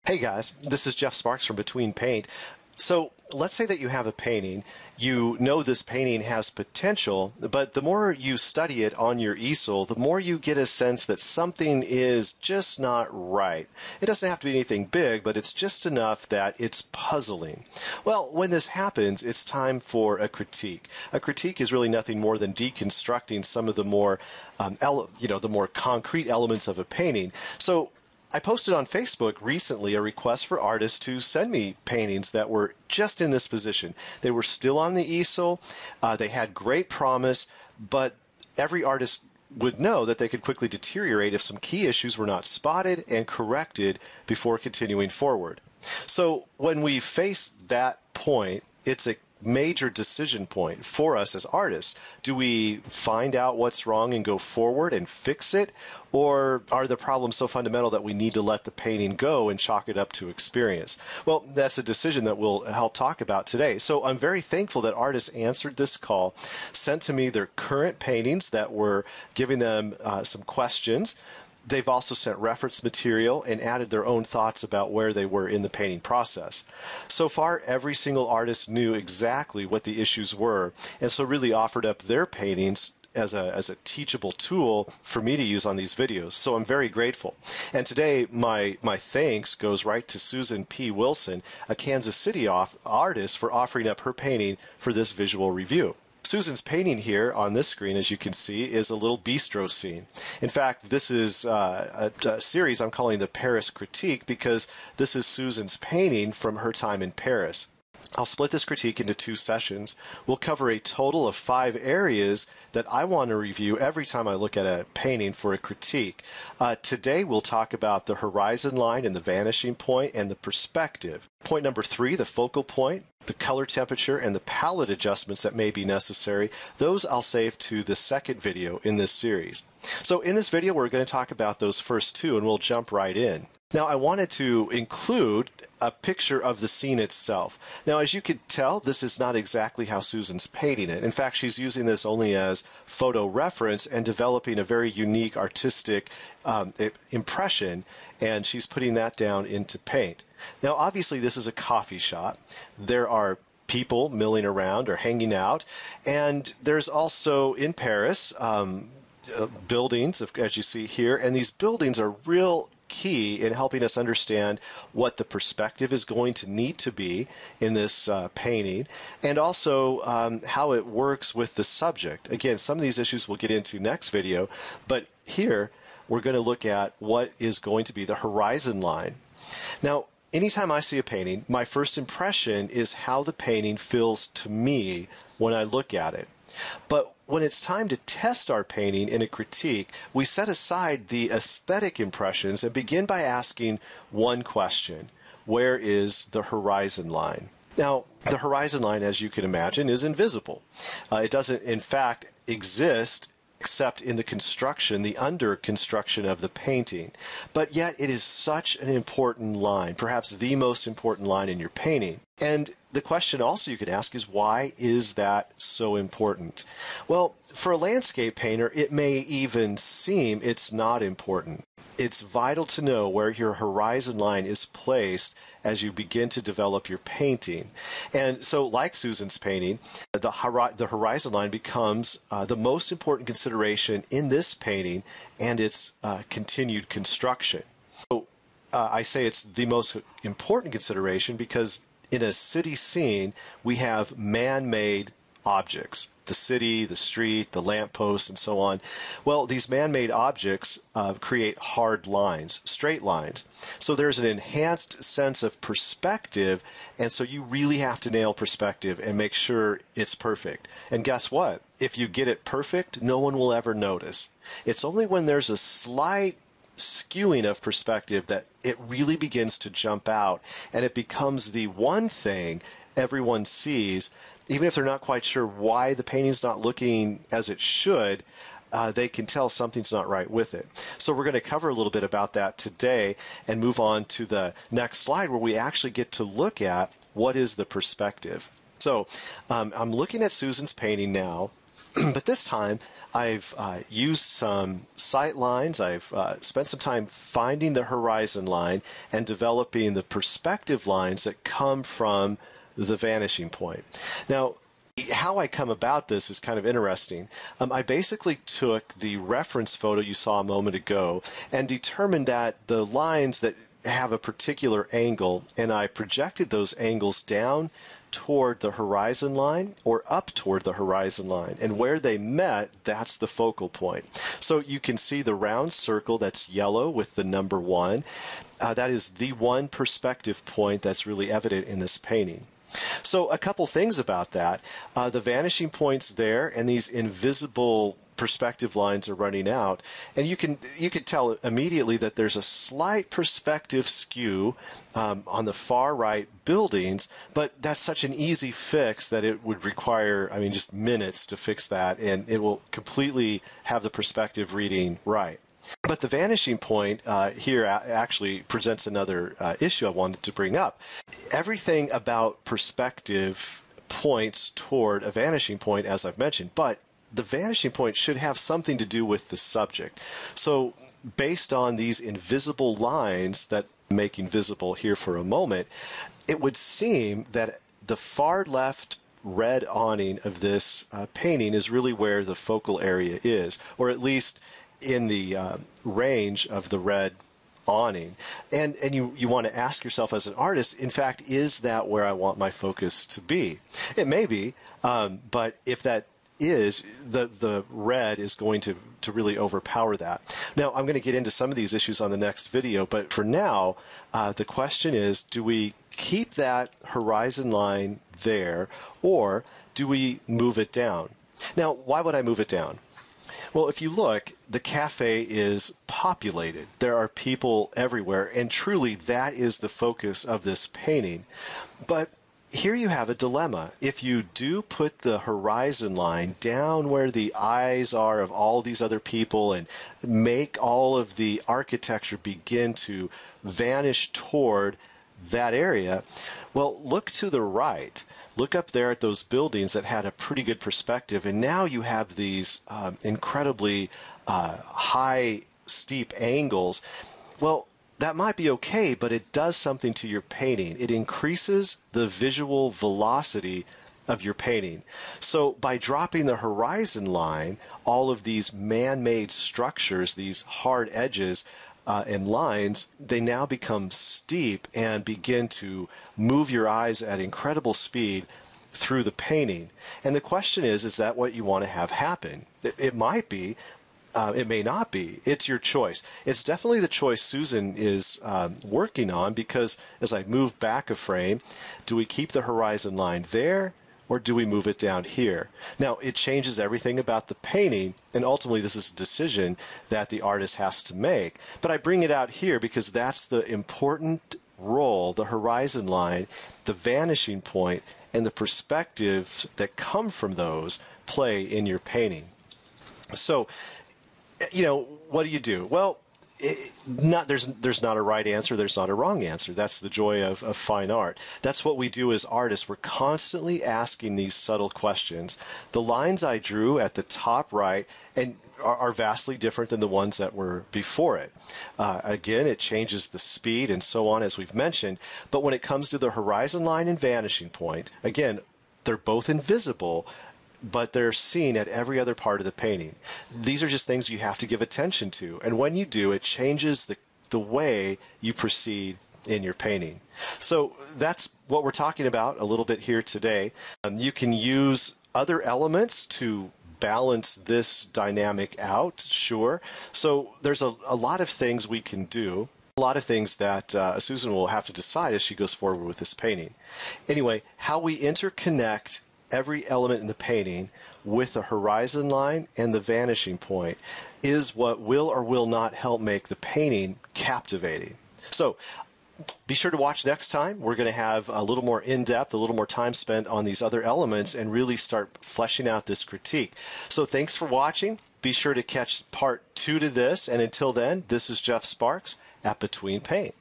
Hey guys, this is Jeff Sparks from Between Paint. So let's say that you have a painting. You know this painting has potential, but the more you study it on your easel, the more you get a sense that something is just not right. It doesn't have to be anything big, but it's just enough that it's puzzling. Well, when this happens, it's time for a critique. A critique is really nothing more than deconstructing some of the more, the more concrete elements of a painting. So I posted on Facebook recently a request for artists to send me paintings that were just in this position. They were still on the easel, they had great promise, but every artist would know that they could quickly deteriorate if some key issues were not spotted and corrected before continuing forward. So when we face that point, it's a major decision point for us as artists. Do we find out what's wrong and go forward and fix it? Or are the problems so fundamental that we need to let the painting go and chalk it up to experience? Well, that's a decision that we'll help talk about today. So I'm very thankful that artists answered this call, sent to me their current paintings that were giving them some questions. They've also sent reference material and added their own thoughts about where they were in the painting process. So far, every single artist knew exactly what the issues were, and so really offered up their paintings as a teachable tool for me to use on these videos. So I'm very grateful. And today, my thanks goes right to Susan P. Wilson, a Kansas City artist, for offering up her painting for this visual review. Susan's painting here on this screen, as you can see, is a little bistro scene. In fact, this is a series I'm calling the Paris Critique because this is Susan's painting from her time in Paris. I'll split this critique into two sessions. We'll cover a total of 5 areas that I want to review every time I look at a painting for a critique. Today we'll talk about the horizon line and the vanishing point and the perspective. Point number 3, the focal point, the color temperature, and the palette adjustments that may be necessary. Those I'll save to the second video in this series. So in this video we're going to talk about those first 2 and we'll jump right in. Now I wanted to include a picture of the scene itself. Now as you could tell, this is not exactly how Susan's painting it. In fact, she's using this only as photo reference and developing a very unique artistic impression, and she's putting that down into paint. Now obviously this is a coffee shop. There are people milling around or hanging out, and there's also in Paris buildings, as you see here, and these buildings are real key in helping us understand what the perspective is going to need to be in this painting, and also how it works with the subject. Again, some of these issues we'll get into next video, but here we're going to look at what is going to be the horizon line. Now, anytime I see a painting, my first impression is how the painting feels to me when I look at it. But when it's time to test our painting in a critique, we set aside the aesthetic impressions and begin by asking one question: where is the horizon line? Now, the horizon line, as you can imagine, is invisible. It doesn't, in fact, exist except in the construction, the under construction of the painting. But yet it is such an important line, perhaps the most important line in your painting. And the question also you could ask is, why is that so important? Well, for a landscape painter, it may even seem it's not important. It's vital to know where your horizon line is placed as you begin to develop your painting. And so, like Susan's painting, the horizon line becomes the most important consideration in this painting and its continued construction. So I say it's the most important consideration because in a city scene, we have man-made objects. The city, the street, the lampposts, and so on. Well, these man-made objects create hard lines, straight lines. So there's an enhanced sense of perspective, and so you really have to nail perspective and make sure it's perfect. And guess what? If you get it perfect, no one will ever notice. It's only when there's a slight skewing of perspective that it really begins to jump out, and it becomes the one thing everyone sees. Even if they're not quite sure why the painting's not looking as it should, they can tell something's not right with it. So we're going to cover a little bit about that today and move on to the next slide where we actually get to look at what is the perspective. So I'm looking at Susan's painting now, But this time, I've used some sight lines. I've spent some time finding the horizon line and developing the perspective lines that come from the vanishing point. Now, how I come about this is kind of interesting. I basically took the reference photo you saw a moment ago and determined that the lines that have a particular angle, and I projected those angles down toward the horizon line or up toward the horizon line. And where they met, that's the focal point. So you can see the round circle that's yellow with the number 1. That is the one perspective point that's really evident in this painting. So a couple things about that. The vanishing point's there, and these invisible perspective lines are running out, and you can tell immediately that there's a slight perspective skew on the far right buildings, but that's such an easy fix that it would require, I mean, just minutes to fix that, and it will completely have the perspective reading right. But the vanishing point here actually presents another issue I wanted to bring up. Everything about perspective points toward a vanishing point, as I've mentioned, but the vanishing point should have something to do with the subject. So based on these invisible lines that I'm making visible here for a moment, it would seem that the far left red awning of this painting is really where the focal area is, or at least in the range of the red awning. And you want to ask yourself as an artist, in fact, is that where I want my focus to be? It may be, but if that is, the red is going to really overpower that. Now, I'm going to get into some of these issues on the next video, but for now, the question is, do we keep that horizon line there, or do we move it down? Now, why would I move it down? Well, if you look, the cafe is populated. There are people everywhere, and truly that is the focus of this painting. But here you have a dilemma. If you do put the horizon line down where the eyes are of all these other people and make all of the architecture begin to vanish toward that area, well, look to the right. Look up there at those buildings that had a pretty good perspective, and now you have these incredibly high, steep angles. Well, that might be okay, but it does something to your painting. It increases the visual velocity of your painting. So by dropping the horizon line, all of these man-made structures, these hard edges, and lines, they now become steep and begin to move your eyes at incredible speed through the painting. And the question is that what you want to have happen? It might be, it may not be. It's your choice. It's definitely the choice Susan is working on, because as I move back a frame, do we keep the horizon line there, or do we move it down here? Now, it changes everything about the painting, and ultimately this is a decision that the artist has to make. But I bring it out here because that's the important role the horizon line, the vanishing point, and the perspectives that come from those play in your painting. So, you know, what do? Well, there's not a right answer, there's not a wrong answer. That's the joy of fine art. That's what we do as artists. We're constantly asking these subtle questions. The lines I drew at the top right and are vastly different than the ones that were before it. Again, it changes the speed and so on, as we've mentioned. But when it comes to the horizon line and vanishing point, again, they're both invisible, but they're seen at every other part of the painting. These are just things you have to give attention to. And when you do, it changes the way you proceed in your painting. So that's what we're talking about a little bit here today. You can use other elements to balance this dynamic out, sure. So there's a lot of things we can do. A lot of things that Susan will have to decide as she goes forward with this painting. Anyway, how we interconnect every element in the painting with the horizon line and the vanishing point is what will or will not help make the painting captivating. So be sure to watch next time. We're going to have a little more in-depth, a little more time spent on these other elements and really start fleshing out this critique. So thanks for watching. Be sure to catch part 2 to this. And until then, this is Jeff Sparks at Between Paint.